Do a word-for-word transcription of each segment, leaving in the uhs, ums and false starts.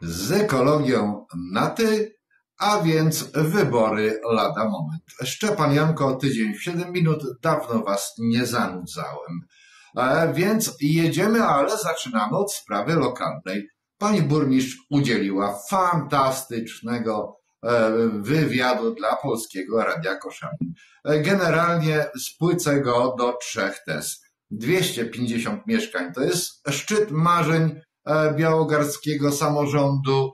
z ekologią na ty, a więc wybory lada moment. Szczepan Janko, tydzień w siedem minut, dawno was nie zanudzałem. E, więc jedziemy, ale zaczynamy od sprawy lokalnej. Pani burmistrz udzieliła fantastycznego e, wywiadu dla Polskiego Radia Koszalin. E, generalnie spłycę go do trzech tez. dwieście pięćdziesiąt mieszkań to jest szczyt marzeń e, białogardzkiego samorządu.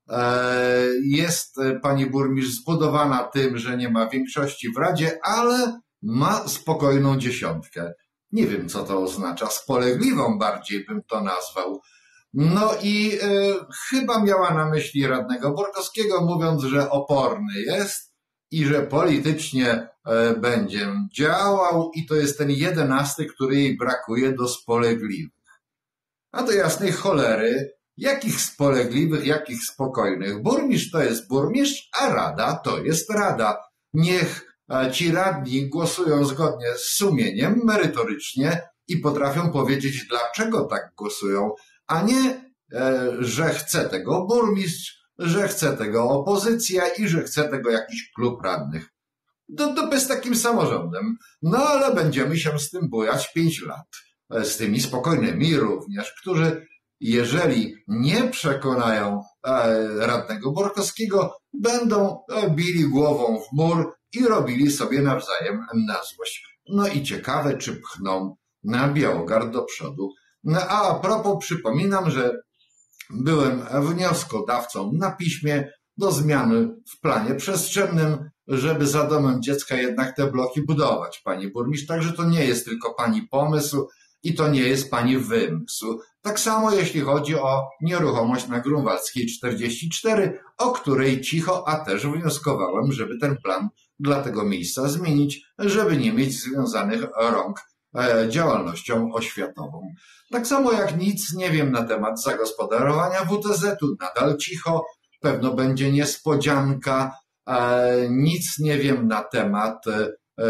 E, jest e, pani burmistrz zbudowana tym, że nie ma większości w Radzie, ale ma spokojną dziesiątkę. Nie wiem, co to oznacza, spolegliwą bardziej bym to nazwał. No i e, chyba miała na myśli radnego Borkowskiego, mówiąc, że oporny jest i że politycznie e, będzie działał i to jest ten jedenasty, który jej brakuje do spolegliwych. A do jasnej cholery, jakich spolegliwych, jakich spokojnych? Burmistrz to jest burmistrz, a rada to jest rada. Niech ci radni głosują zgodnie z sumieniem, merytorycznie i potrafią powiedzieć, dlaczego tak głosują, a nie, że chce tego burmistrz, że chce tego opozycja i że chce tego jakiś klub radnych. To, to bez takim samorządem. No ale będziemy się z tym bujać pięć lat. Z tymi spokojnymi również, którzy jeżeli nie przekonają radnego Borkowskiego, będą bili głową w mur i robili sobie nawzajem na złość. No i ciekawe, czy pchną na Białogard do przodu. No a a propos przypominam, że byłem wnioskodawcą na piśmie do zmiany w planie przestrzennym, żeby za domem dziecka jednak te bloki budować, pani burmistrz. Także to nie jest tylko pani pomysł i to nie jest pani wymysł. Tak samo jeśli chodzi o nieruchomość na Grunwaldzkiej czterdzieści cztery, o której cicho, a też wnioskowałem, żeby ten plan dla tego miejsca zmienić, żeby nie mieć związanych rąk e, działalnością oświatową. Tak samo jak nic nie wiem na temat zagospodarowania W T Z-u, nadal cicho, pewno będzie niespodzianka, e, nic nie wiem na temat e,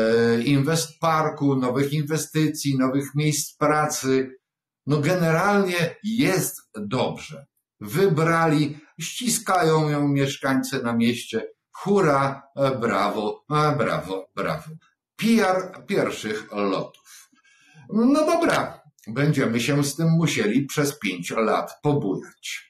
Inwestparku, nowych inwestycji, nowych miejsc pracy. No generalnie jest dobrze. Wybrali, ściskają ją mieszkańcy na mieście. Hurra, brawo, brawo, brawo. P R pierwszych lotów. No dobra, będziemy się z tym musieli przez pięć lat pobujać.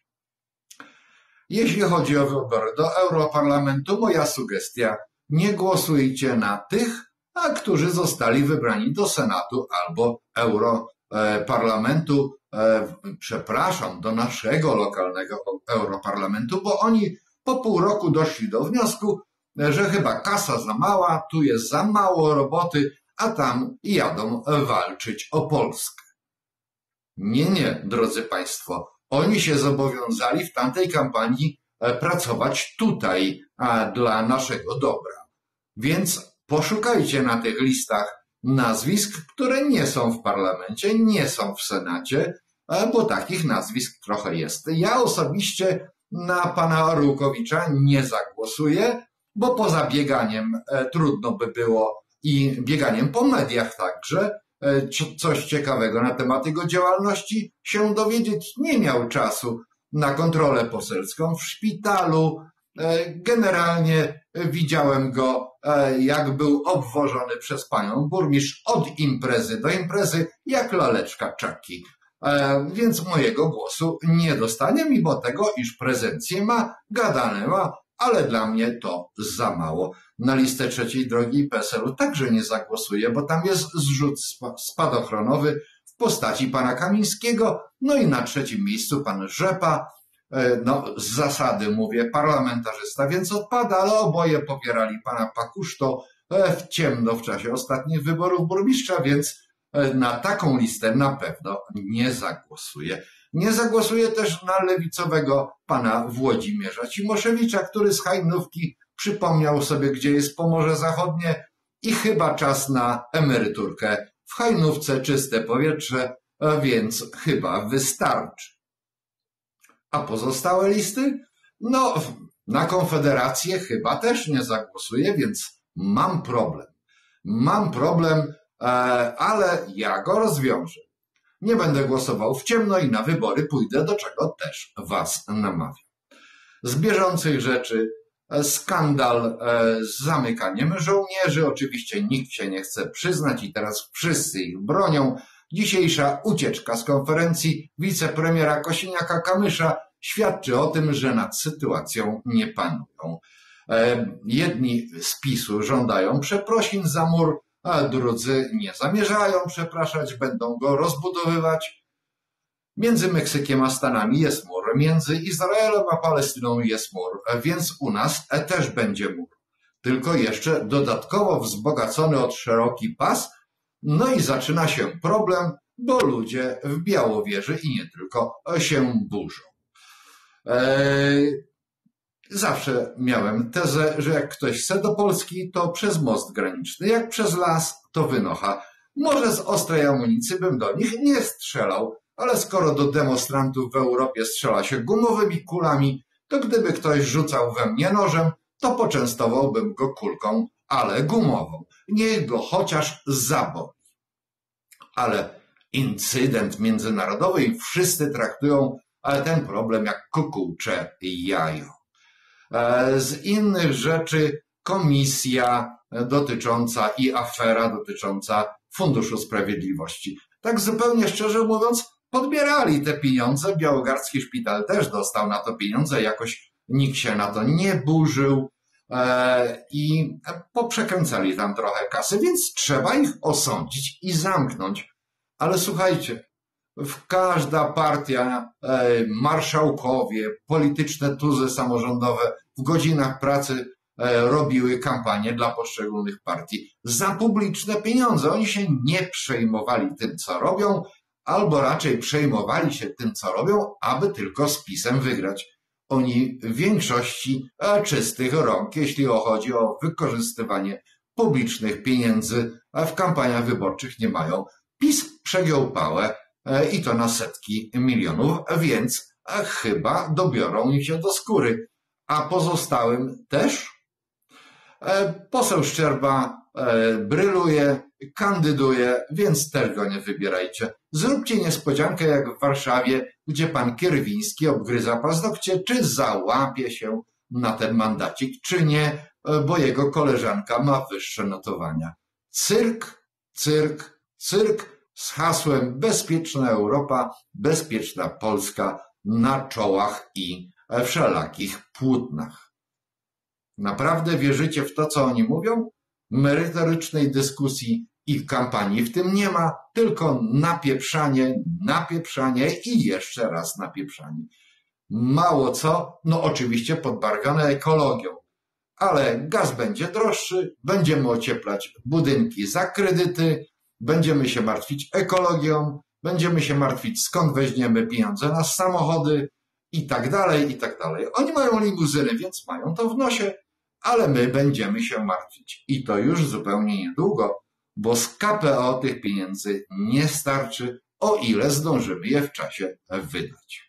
Jeśli chodzi o wybory do Europarlamentu, moja sugestia: nie głosujcie na tych, a którzy zostali wybrani do Senatu albo Europarlamentu, e, przepraszam, do naszego lokalnego Europarlamentu, bo oni po pół roku doszli do wniosku, że chyba kasa za mała, tu jest za mało roboty, a tam jadą walczyć o Polskę. Nie, nie, drodzy Państwo, oni się zobowiązali w tamtej kampanii pracować tutaj dla naszego dobra. Więc poszukajcie na tych listach nazwisk, które nie są w parlamencie, nie są w Senacie, bo takich nazwisk trochę jest. Ja osobiście na pana Orłukowicza nie zagłosuję, bo poza bieganiem e, trudno by było i bieganiem po mediach także e, coś ciekawego na temat jego działalności się dowiedzieć nie miał czasu na kontrolę poselską w szpitalu. E, generalnie widziałem go, e, jak był obwożony przez panią burmistrz od imprezy do imprezy, jak laleczka czaki. E, więc mojego głosu nie dostanie, mimo tego, iż prezencję ma, gadane ma, ale dla mnie to za mało. Na listę trzeciej drogi i P S L-u także nie zagłosuję, bo tam jest zrzut spadochronowy w postaci pana Kamińskiego, no i na trzecim miejscu pan Rzepa, e, no z zasady mówię parlamentarzysta, więc odpada, ale oboje popierali pana Pakuszto e, w ciemno w czasie ostatnich wyborów burmistrza, więc na taką listę na pewno nie zagłosuję. Nie zagłosuję też na lewicowego pana Włodzimierza Cimoszewicza, który z Hajnówki przypomniał sobie, gdzie jest Pomorze Zachodnie i chyba czas na emeryturkę. W Hajnówce czyste powietrze, więc chyba wystarczy. A pozostałe listy? No, na Konfederację chyba też nie zagłosuję, więc mam problem. Mam problem, ale ja go rozwiążę. Nie będę głosował w ciemno i na wybory pójdę, do czego też was namawiam. Z bieżących rzeczy skandal z zamykaniem żołnierzy. Oczywiście nikt się nie chce przyznać i teraz wszyscy ich bronią. Dzisiejsza ucieczka z konferencji wicepremiera Kosiniaka-Kamysza świadczy o tym, że nad sytuacją nie panują. Jedni z PiSu żądają przeprosin za mur, a drudzy nie zamierzają przepraszać, będą go rozbudowywać. Między Meksykiem a Stanami jest mur, między Izraelem a Palestyną jest mur, więc u nas też będzie mur. Tylko jeszcze dodatkowo wzbogacony od szeroki pas. No i zaczyna się problem, bo ludzie w Białowieży i nie tylko się burzą. Eee, zawsze miałem tezę, że jak ktoś chce do Polski, to przez most graniczny, jak przez las, to wynocha. Może z ostrej amunicji bym do nich nie strzelał, ale skoro do demonstrantów w Europie strzela się gumowymi kulami, to gdyby ktoś rzucał we mnie nożem, to poczęstowałbym go kulką, ale gumową. Niech go chociaż zaboli. Ale incydent międzynarodowy i wszyscy traktują ten problem jak kukułcze jajo. Z innych rzeczy komisja dotycząca i afera dotycząca Funduszu Sprawiedliwości. Tak zupełnie szczerze mówiąc, podbierali te pieniądze. Białogardzki Szpital też dostał na to pieniądze. Jakoś nikt się na to nie burzył i poprzekręcali tam trochę kasy, więc trzeba ich osądzić i zamknąć. Ale słuchajcie, w każda partia, marszałkowie, polityczne tuzy samorządowe w godzinach pracy robiły kampanię dla poszczególnych partii za publiczne pieniądze. Oni się nie przejmowali tym, co robią, albo raczej przejmowali się tym, co robią, aby tylko z PiS-em wygrać. Oni w większości czystych rąk, jeśli chodzi o wykorzystywanie publicznych pieniędzy w kampaniach wyborczych, nie mają. PiS przegiął pałę i to na setki milionów, więc chyba dobiorą im się do skóry. A pozostałym też? Poseł Szczerba bryluje, kandyduje, więc też go nie wybierajcie. Zróbcie niespodziankę jak w Warszawie, gdzie pan Kierwiński obgryza paznokcie, czy załapie się na ten mandacik, czy nie, bo jego koleżanka ma wyższe notowania. Cyrk, cyrk, cyrk z hasłem Bezpieczna Europa, bezpieczna Polska na czołach i wszelakich płótnach. Naprawdę wierzycie w to, co oni mówią? Merytorycznej dyskusji i kampanii w tym nie ma, tylko napieprzanie, napieprzanie i jeszcze raz napieprzanie. Mało co, no oczywiście podbarwione ekologią, ale gaz będzie droższy, będziemy ocieplać budynki za kredyty, będziemy się martwić ekologią, będziemy się martwić, skąd weźmiemy pieniądze na samochody i tak dalej, i tak dalej. Oni mają limuzyny, więc mają to w nosie, ale my będziemy się martwić. I to już zupełnie niedługo, bo z K P O tych pieniędzy nie starczy, o ile zdążymy je w czasie wydać.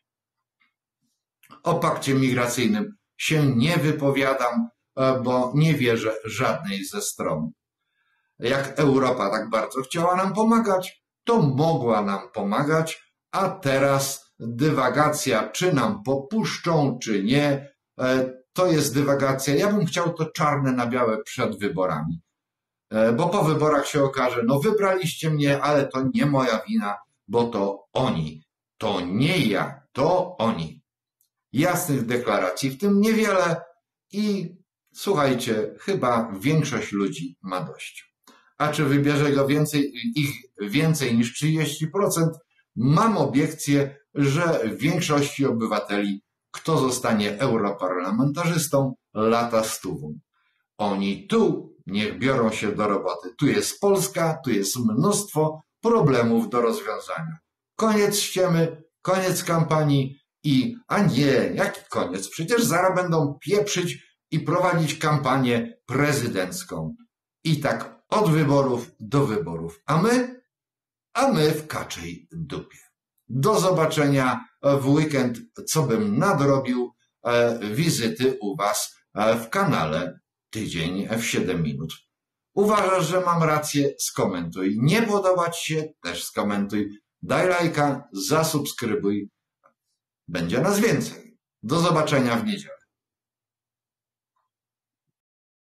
O pakcie migracyjnym się nie wypowiadam, bo nie wierzę żadnej ze stron. Jak Europa tak bardzo chciała nam pomagać, to mogła nam pomagać, a teraz dywagacja, czy nam popuszczą, czy nie, to jest dywagacja. Ja bym chciał to czarne na białe przed wyborami, bo po wyborach się okaże, no wybraliście mnie, ale to nie moja wina, bo to oni, to nie ja, to oni. Jasnych deklaracji w tym niewiele i słuchajcie, chyba większość ludzi ma dość. A czy wybierze go więcej, ich więcej niż trzydzieści procent? Mam obiekcję, że w większości obywateli, kto zostanie europarlamentarzystą, lata stówą. Oni tu niech biorą się do roboty. Tu jest Polska, tu jest mnóstwo problemów do rozwiązania. Koniec ściemy, koniec kampanii i, a nie, jaki koniec? Przecież zaraz będą pieprzyć i prowadzić kampanię prezydencką. I tak od wyborów do wyborów. A my? A my w kaczej dupie. Do zobaczenia w weekend, co bym nadrobił, wizyty u Was w kanale Tydzień w siedem minut. Uważasz, że mam rację? Skomentuj. Nie podoba Ci się? Też skomentuj. Daj lajka, zasubskrybuj. Będzie nas więcej. Do zobaczenia w niedzielę.